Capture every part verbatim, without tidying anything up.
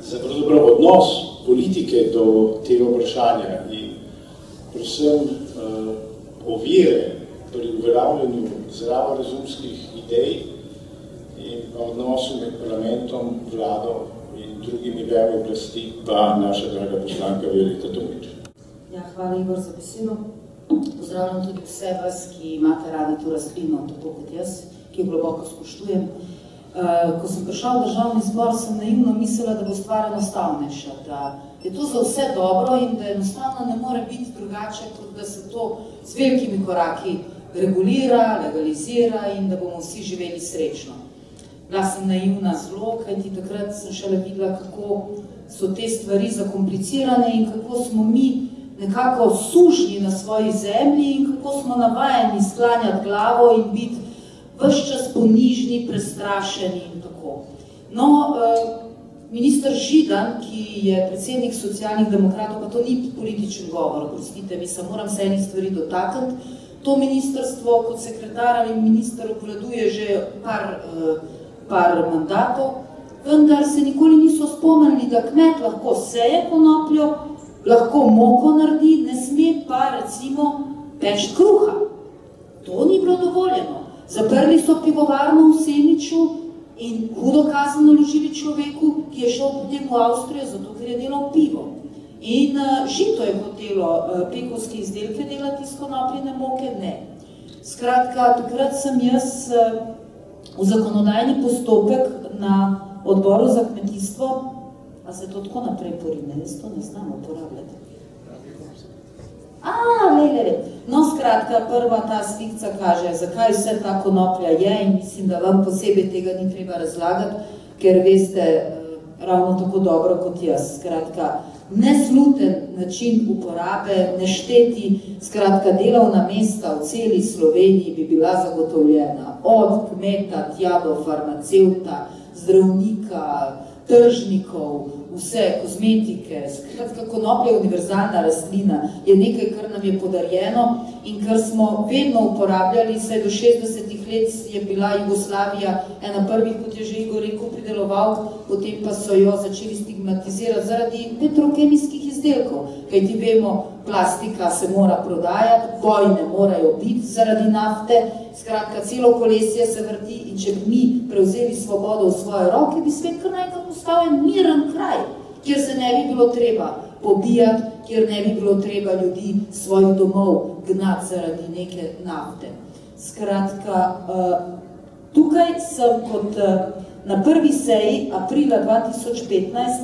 za pravzaprav odnos politike do tega vprašanja in predvsem uh, ovire pri uveljavljanju zdravorazumskih idej in pa odnosu med parlamentom, vlado in drugimi vejami oblasti pa naša draga poslanka Violeta Tomić. Ja, hvala Igor za besedo. Pozdravljam tudi vse vas, ki imate radi to rastlino, tako kot jaz, ki jo globoko spoštujem. Ko sem prišla v državni zbor, sem naivno mislila, da bo stvar enostavnejša, da je to za vse dobro in da enostavno ne more biti drugače, kot da se to z velikimi koraki regulira, legalizira in da bomo vsi živeli srečno. Bila sem naivna zelo, kajti takrat sem šele videla, kako so te stvari zakomplicirane in kako smo mi nekako sužni na svoji zemlji in kako smo navajeni sklanjati glavo in biti ves čas ponižni, prestrašeni in tako. No, minister Židan, ki je predsednik Socialnih demokratov, pa to ni političen govor, oprostite, mi se moram se enih stvari dotakniti. To ministrstvo kot sekretar ali minister obvladuje že par, par mandatov, vendar se nikoli niso spomnili, da kmet lahko seje konopljo, lahko moko naredi, ne sme pa recimo peči kruha. To ni bilo dovoljeno. Zaprli so pivovarno v Semiču in hudo kazen naložili človeku, ki je šel potem v Avstrijo, zato ker je delal pivo. In Žito je hotelo pekovske izdelke delati iz konopljine moke? Ne. Skratka, takrat sem jaz v zakonodajni postopek na odboru za kmetijstvo, a se to tako naprej porine, jaz to ne znam uporabljati. A, le, le, le. No, skratka, prva ta slikca kaže, zakaj vse ta konoplja je in mislim, da vam posebej tega ni treba razlagati, ker veste ravno tako dobro kot jaz. Skratka, nesluten način uporabe, nešteti, skratka, delovna mesta v celi Sloveniji bi bila zagotovljena. Od kmeta, tja do farmacevta, zdravnika, tržnikov, vse kozmetike, skratka, konoplja je univerzalna rastlina, je nekaj, kar nam je podarjeno in kar smo vedno uporabljali, saj do šestdesetih let je bila Jugoslavija ena prvih, kot je že Igor rekel, prideloval, potem pa so jo začeli stigmatizirati zaradi petrokemijskih izdelkov, kajti vemo, plastika se mora prodajati, bojne morajo biti zaradi nafte, skratka, celo kolesje se vrti in če bi mi prevzeli svobodo v svoje roke, bi svet kar naenkrat postal en miren kraj, kjer se ne bi bilo treba pobijati, kjer ne bi bilo treba ljudi svojih domov gnati zaradi neke nafte. Skratka, tukaj sem kot na prvi seji aprila dva tisoč petnajst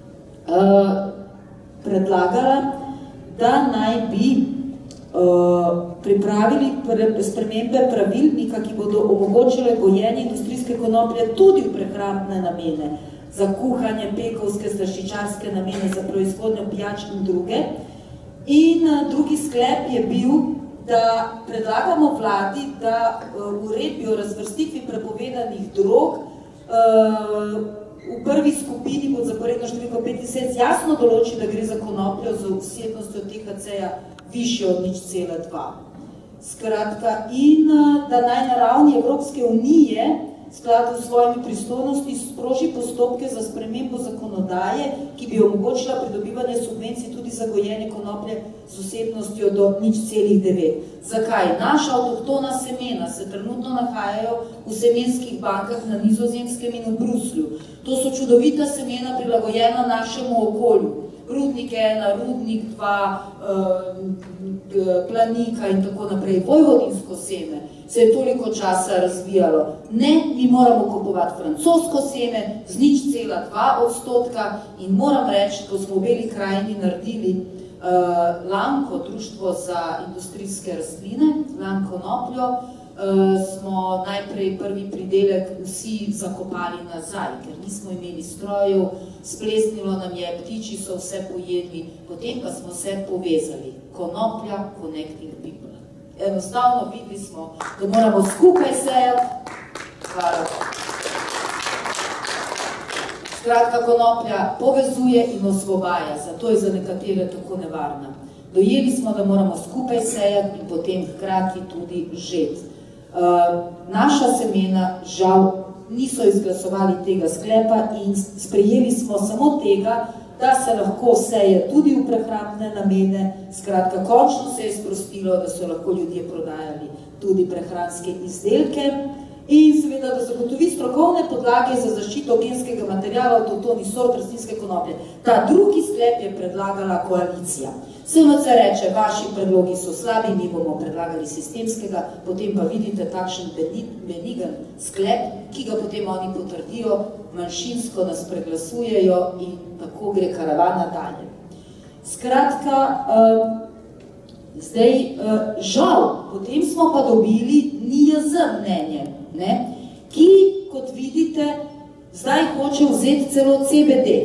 predlagala, da naj bi pripravili spremembe pravilnika, ki bodo omogočile gojenje industrijske konoplje tudi v prehrambne namene, za kuhanje, pekovske, slaščičarske namene, za proizvodnjo pijač in druge. In drugi sklep je bil, da predlagamo vladi, da uredbi o razvrstitvi prepovedanih drog v prvi skupini pod zaporedno številko petinsedemdeset jasno določi, da gre za konopljo z vsebnostjo T H C-ja višjo od nič cela dva. Skratka, in da naj na ravni Evropske unije v skladu s svojimi pristojnosti sproži postopke za spremembo zakonodaje, ki bi omogočila pridobivanje subvencij tudi za gojenje konoplje z vsebnostjo do nič celih devet. Zakaj? Naša avtohtona semena se trenutno nahajajo v semenskih bankah na Nizozemskem in v Bruslju. To so čudovita semena, prilagojena našemu okolju. Rudnik ena, rudnik dva, planika in tako naprej. Vojvodinsko seme se je toliko časa razvijalo. Ne, mi moramo kupovati francosko seme z nič cela dva odstotka in moram reči, ko smo v Beli krajini naredili Lanko, društvo za industrijske rastline, Lanko konopljo, smo najprej prvi pridelek vsi zakopali nazaj, ker nismo imeli strojev, splesnilo nam je, ptiči so vse pojedli, potem pa smo se povezali. Konoplja, connecting people. Enostavno videli smo, da moramo skupaj sejati. Hvala. Skratka, konoplja povezuje in osvobaja, zato je za nekatere tako nevarna. Dojeli smo, da moramo skupaj sejati in potem hkrati tudi žeti. Uh, naša semena žal niso izglasovali tega sklepa in sprejeli smo samo tega, da se lahko seje tudi v prehrambne namene. Skratka, končno se je sprostilo, da so lahko ljudje prodajali tudi prehranske izdelke in seveda, da zagotovi strokovne podlage za zaščito genskega materiala avtohtoni sort rastlinske konoplje. Ta drugi sklep je predlagala koalicija. S M C reče, vaši predlogi so slabi, mi bomo predlagali sistemskega, potem pa vidite takšen benigen sklep, ki ga potem oni potrdijo, manjšinsko nas preglasujejo in tako gre karavana dalje. Skratka, uh, zdaj, uh, žal, potem smo pa dobili N I J Z mnenje, ne, ki, kot vidite, zdaj hoče vzeti celo C B D.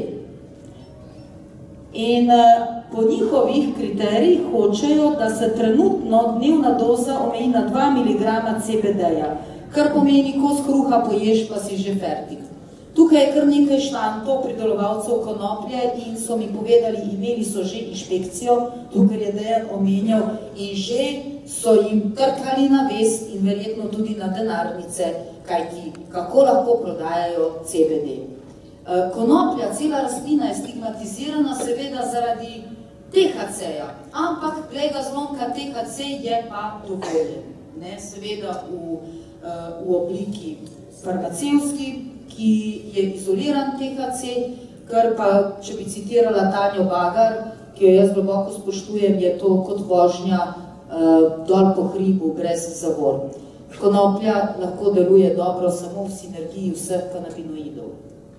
In uh, po njihovih kriterijih hočejo, da se trenutno dnevna doza omeji na dva miligrama C B D-ja, kar pomeni, kos kruha poješ, pa si že fertik. Tukaj je kar nekaj štantov pridelovalcev konoplje in so mi povedali, imeli so že inšpekcijo, tukaj je Dejan omenjal, in že so jim trkali na vest in verjetno tudi na denarnice, kajti kako lahko prodajajo C B D. Konoplja, cela rastlina je stigmatizirana seveda zaradi T H C-ja, ampak glej ga zlomka, T H C je pa dovoljen, ne, seveda v, v obliki farmacevski, ki je izoliran T H C, kar pa, če bi citirala Tanjo Bagar, ki jo jaz globoko spoštujem, je to kot vožnja uh, dol po hribu brez zavor. Konoplja lahko deluje dobro samo v sinergiji vseh kanabinoidov.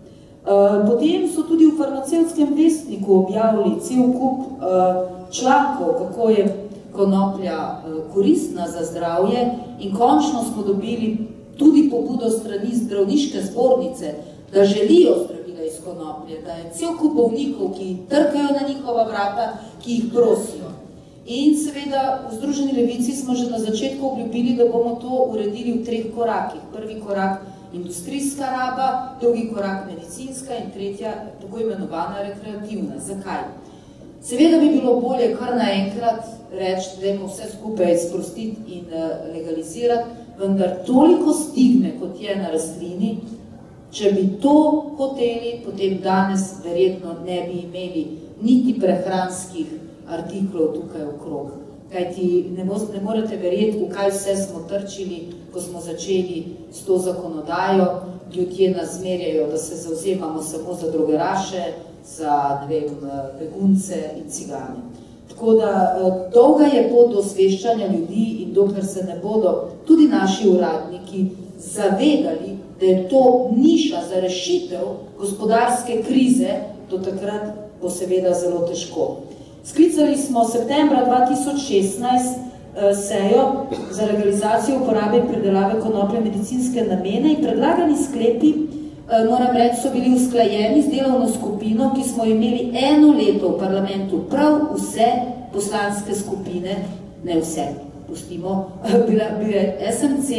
Potem so tudi v farmacevtskem vestniku objavili cel kup člankov, kako je konoplja koristna za zdravje in končno smo dobili tudi pobudo strani zdravniške zbornice, da želijo zdravila iz konoplje, da je cel kup bolnikov, ki trkajo na njihova vrata, ki jih prosijo. In seveda v Združeni levici smo že na začetku obljubili, da bomo to uredili v treh korakih. Prvi korak industrijska raba, drugi korak medicinska in tretja tako imenovana rekreativna. Zakaj? Seveda bi bilo bolje kar naenkrat reči, da dajmo vse skupaj sprostiti in legalizirati, vendar toliko stigme, kot je na rastlini, če bi to hoteli, potem danes verjetno ne bi imeli niti prehranskih artiklov tukaj okrog. Kajti ne, ne morete verjeti, v kaj vse smo trčili, ko smo začeli s to zakonodajo. Ljudje nas zmerjajo, da se zavzemamo samo za drogeraše, za ne vem, begunce in cigane. Tako da dolga je pot do osveščanja ljudi in dokler se ne bodo tudi naši uradniki zavedali, da je to niša za rešitev gospodarske krize, do takrat bo seveda zelo težko. Sklicali smo septembra dva tisoč šestnajst sejo za legalizacijo uporabe in predelave konoplje medicinske namene in predlagani sklepi, moram reči, so bili usklajeni z delovno skupino, ki smo imeli eno leto v parlamentu, prav vse poslanske skupine, ne vse, pustimo, bil je S M C,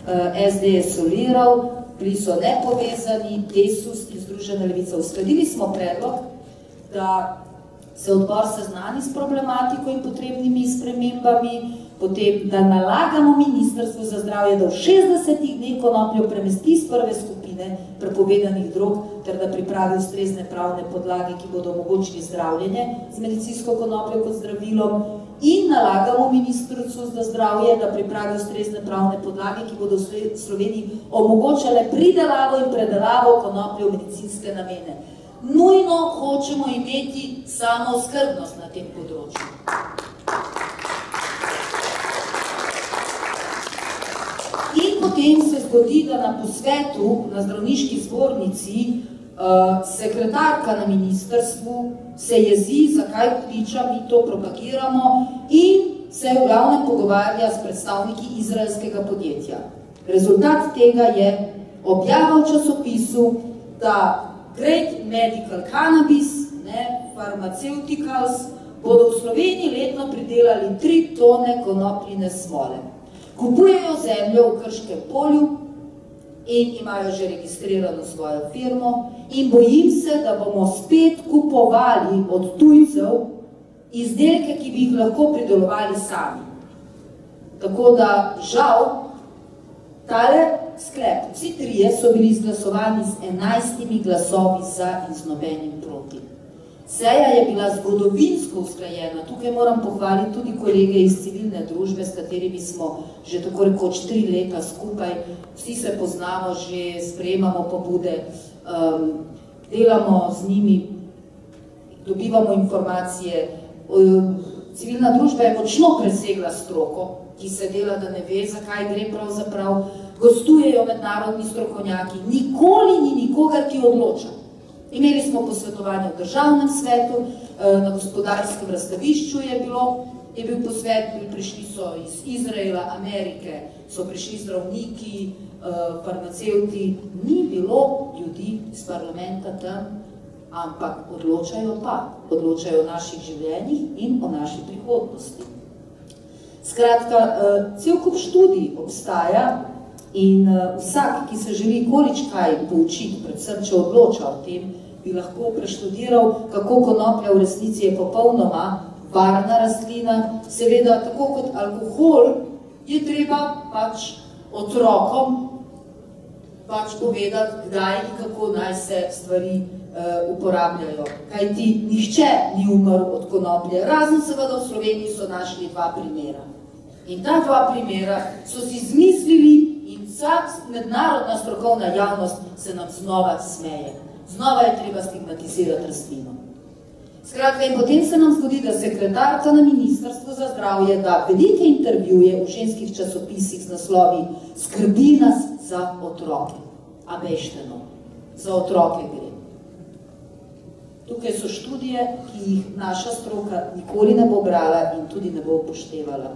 S D je soliral, bili so nepovezani, Desus in Združena levica. Uskladili smo predlog, da se odbor seznani s problematiko in potrebnimi spremembami, potem, da nalagamo Ministrstvu za zdravje, da v šestdesetih dneh konopljo premesti iz prve skupine prepovedanih drog, ter da pripravi ustrezne pravne podlage, ki bodo omogočili zdravljenje z medicinsko konopljo kot zdravilom, in nalagamo Ministrstvu za zdravje, da pripravi ustrezne pravne podlage, ki bodo v Sloveniji omogočale pridelavo in predelavo konoplje v medicinske namene. Nujno hočemo imeti samooskrbnost na tem področju. In potem se zgodi, da na posvetu na zdravniški zbornici uh, sekretarka na ministrstvu se jezi, zakaj priča, mi to propagiramo, in se v glavnem pogovarja s predstavniki izraelskega podjetja. Rezultat tega je objava v časopisu, da Great Medical Cannabis, ne, Pharmaceuticals, bodo v Sloveniji letno pridelali tri tone konopljine smole. Kupujejo zemljo v Krškem polju in imajo že registrirano svojo firmo in bojim se, da bomo spet kupovali od tujcev izdelke, ki bi jih lahko pridelovali sami. Tako da žal tale sklep, vsi trije so bili izglasovani z enajstimi glasovi za in z nobenim proti. Seja je bila zgodovinsko usklajena. Tukaj moram pohvaliti tudi kolege iz civilne družbe, s katerimi smo že tako rekoč tri leta skupaj. Vsi se poznamo, že sprejemamo pobude, um, delamo z njimi, dobivamo informacije. Um, civilna družba je močno presegla stroko, ki se dela, da ne ve, zakaj gre pravzaprav. Gostujejo mednarodni strokovnjaki, nikoli ni nikogar, ki odloča. Imeli smo posvetovanje v državnem svetu, na gospodarskem razstavišču je bilo, je bil posvet, prišli so iz Izraela, Amerike, so prišli zdravniki, farmacevti, ni bilo ljudi iz parlamenta tam, ampak odločajo pa, odločajo o naših življenjih in o naši prihodnosti. Skratka, cel kup študij obstaja in vsak, ki se želi količkaj poučiti, predvsem če odloča o tem, bi lahko preštudiral, kako konoplja v resnici je popolnoma varna rastlina. Seveda, tako kot alkohol, je treba pač otrokom pač povedati, kdaj in kako naj se stvari uh, uporabljajo. Kajti nihče ni umrl od konoplje, razen seveda v Sloveniji so našli dva primera. In ta dva primera so si zmislili in vsa mednarodna strokovna javnost se nam znova smeje. Znova je treba stigmatizirati rastlino. Skratka, in potem se nam zgodi, da sekretarka na Ministrstvu za zdravje da velike intervjuje v ženskih časopisih z naslovi Skrbi nas za otroke. A bešteno, za otroke gre. Tukaj so študije, ki jih naša stroka nikoli ne bo brala in tudi ne bo upoštevala.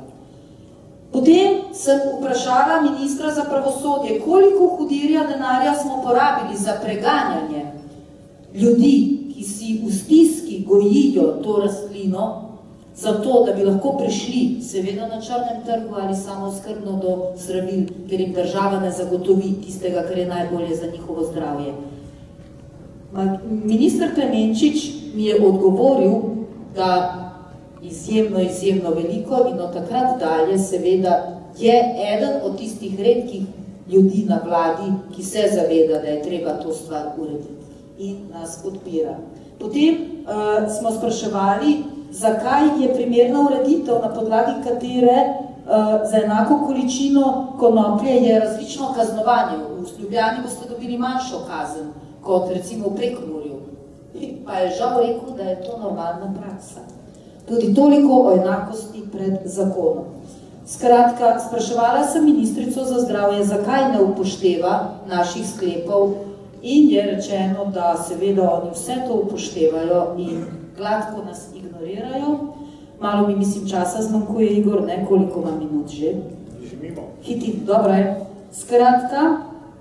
Potem sem vprašala ministra za pravosodje, koliko hudirja denarja smo porabili za preganjanje ljudi, ki si v stiski gojijo to rastlino, zato, da bi lahko prišli seveda na črnem trgu ali samooskrbno do zdravil, ker jim država ne zagotovi tistega, kar je najbolje za njihovo zdravje. Minister Klemenčič mi je odgovoril, da izjemno, izjemno veliko in od takrat dalje seveda je eden od tistih redkih ljudi na vladi, ki se zaveda, da je treba to stvar urediti in nas podpira. Potem uh, smo spraševali, zakaj je primerna ureditev, na podlagi katere uh, za enako količino konoplje je različno kaznovanje. V Ljubljani boste dobili manjšo kazen, kot recimo v Prekmurju. Pa je žal rekel, da je to normalna praksa. Tudi toliko o enakosti pred zakonom. Skratka, spraševala sem ministrico za zdravje, zakaj ne upošteva naših sklepov in je rečeno, da seveda oni vse to upoštevajo in gladko nas ignorirajo. Malo mi, mislim, časa zmanjkuje, Igor, ne? Koliko ima minut že? Hiti, dobro je. Skratka,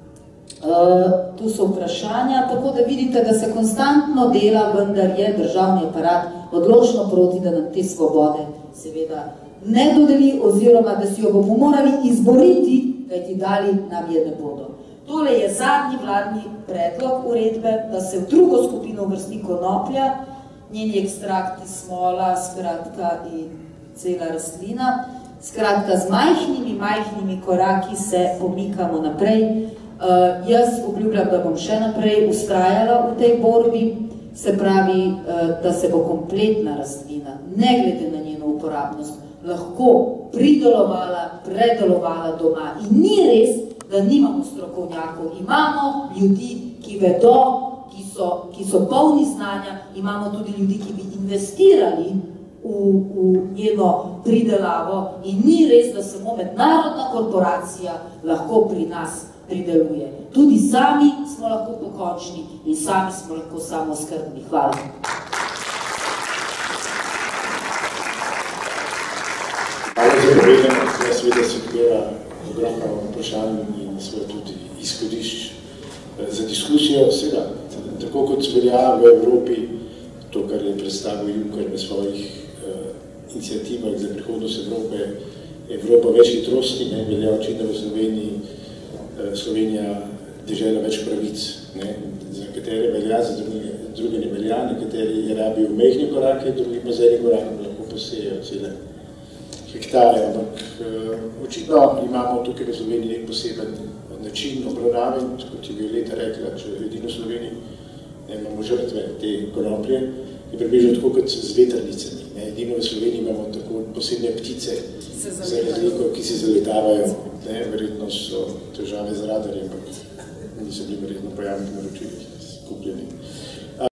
uh, tu so vprašanja, tako da vidite, da se konstantno dela, vendar je državni aparat odločno proti, da nam te svobode seveda ne dodeli oziroma, da si jo bomo morali izboriti, kajti dali nam je ne bodo. Tole je zadnji vladni predlog uredbe, da se v drugo skupino uvrsti konoplja, njeni ekstrakti, smola, skratka in cela rastlina. Skratka, z majhnimi, majhnimi koraki se pomikamo naprej. Uh, jaz obljubljam, da bom še naprej ustrajala v tej borbi, se pravi, uh, da se bo kompletna rastlina, ne glede na njeno uporabnost, lahko pridelovala, predelovala doma. In ni res, da nimamo strokovnjakov. Imamo ljudi, ki vedo, ki so, ki so polni znanja, imamo tudi ljudi, ki bi investirali v, v njeno pridelavo in ni res, da samo mednarodna korporacija lahko pri nas prideluje. Tudi sami smo lahko pokončni in sami smo lahko samooskrbni. Hvala. Hvala za povedano, da seveda se odpira ogromno vprašanj in seveda tudi izhodišč za diskusijo. Seveda, tako kot velja v Evropi, to, kar je predstavil Juncker v svojih uh, iniciativah za prihodnost Evrope, Evropa več hitrosti, ne, velja očitno v Sloveniji, uh, Slovenija dežela več pravic, ne, za katere velja, za druge, druge ne velja, nekateri rabijo mehne korake, drugi pa z enim korakom lahko posejejo cele hektare, ampak očitno imamo tukaj v Sloveniji nek poseben način obravnave, kot je Violeta rekla, če edino v Sloveniji imamo žrtve te konoplje, je približno tako kot z vetrnicami. Edino v Sloveniji imamo tako posebne ptice, za razliko, ki si zaletavajo. Verjetno so težave z radarjem, ampak niso bili verjetno pojavni naročili, kupljeni.